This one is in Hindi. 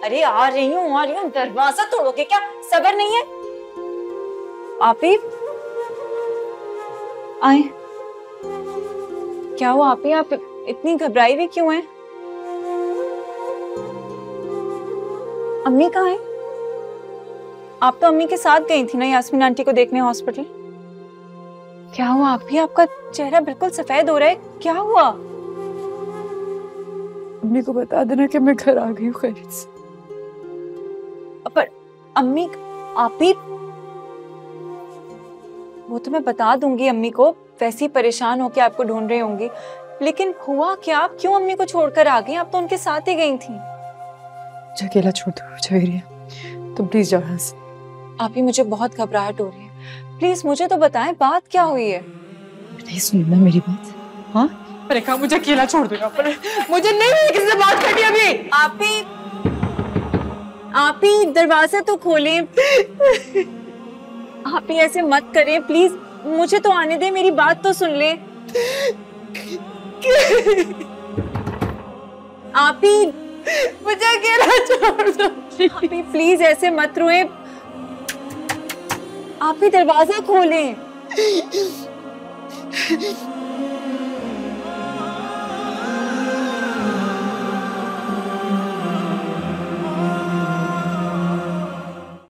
अरे आ रही हूँ, दरवाजा तोड़ोगे क्या? सब्र नहीं है? आप ही आए। क्या हुआ आप ही? आप इतनी घबराई हुई क्यों हैं? अम्मी कहाँ है? आप तो अम्मी के साथ गई थी ना यास्मीन आंटी को देखने हॉस्पिटल। क्या हुआ आप ही? आपका चेहरा बिल्कुल सफेद हो रहा है, क्या हुआ? अम्मी को बता देना कि मैं घर आ गई हूँ खैरियत से। पर अम्मी आप ही, वो तो मैं बता दूंगी अम्मी को, वैसे ही परेशान होके आपको ढूंढ रही होंगी। लेकिन हुआ क्या? आप क्यों अम्मी को छोड़कर आ गई? आप तो उनके साथ ही गई थी। मुझे अकेला छोड़ दो जवेरिया, तुम प्लीज जाओ यहाँ से। आप ही, मुझे बहुत घबराहट हो रही है, प्लीज मुझे तो बताएं बात क्या हुई है। नहीं सुनी ना मेरी बात? हाँ, मैंने कहा मुझे अकेला छोड़ दो यहाँ पर, मुझे नहीं किसी से बात करनी अभी। आप ही दरवाजा तो खोलें। आप ही ऐसे मत करें प्लीज, मुझे तो आने दे, मेरी बात तो सुन ले। आप ही, मुझे अकेला छोड़ दो। आप ही प्लीज ऐसे मत रोएं। आप ही दरवाजा खोलें।